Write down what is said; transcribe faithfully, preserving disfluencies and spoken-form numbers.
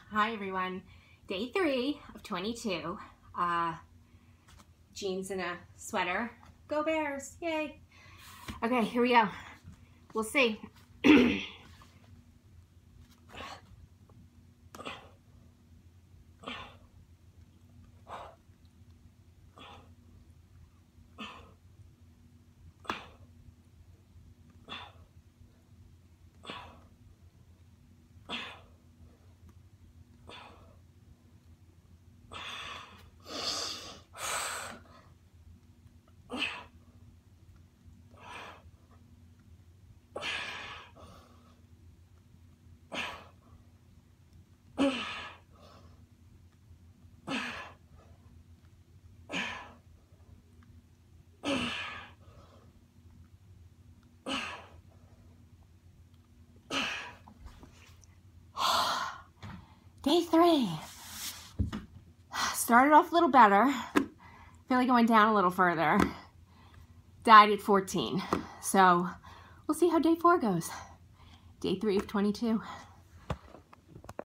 Hi everyone. Day three of twenty-two. Uh, jeans and a sweater. Go Bears! Yay! Okay, here we go. We'll see. Day three. Started off a little better. Feel like I went down a little further. Died at fourteen. So we'll see how day four goes. Day three of twenty-two.